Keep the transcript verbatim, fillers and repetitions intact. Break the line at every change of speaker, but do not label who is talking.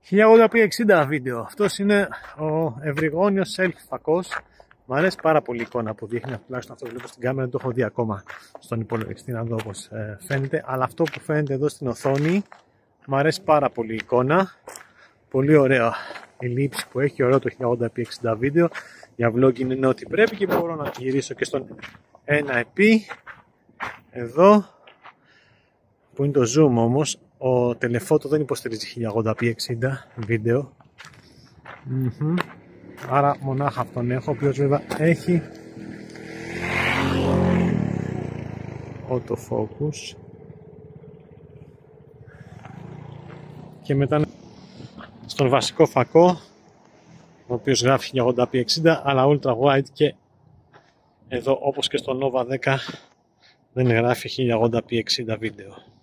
χίλια ογδόντα πι εξήντα βίντεο. Αυτός είναι ο ευρυγόνιος selfie φακός. Μ' αρέσει πάρα πολύ η εικόνα που δείχνει, τουλάχιστον αυτό που βλέπω στην κάμερα, δεν το έχω δει ακόμα στον υπολογιστή να δω όπως ε, φαίνεται. Αλλά αυτό που φαίνεται εδώ στην οθόνη, μ' αρέσει πάρα πολύ η εικόνα. Πολύ ωραία η λήψη που έχει, ωραίο το χίλια ογδόντα πι εξήντα βίντεο. Για vlogging είναι ό,τι πρέπει και μπορώ να γυρίσω και στον ένα επί. Εδώ που είναι το zoom όμως, ο telephoto δεν υποστηρίζει χίλια ογδόντα πι εξήντα βίντεο. Mm-hmm. Άρα μονάχα αυτόν έχω, ο οποίος βέβαια έχει autofocus. Και μετά στον βασικό φακό, ο οποίος γράφει χίλια ογδόντα πι εξήντα, αλλά ultra wide, και εδώ όπως και στο Nova δέκα δεν γράφει χίλια ογδόντα πι εξήντα βίντεο.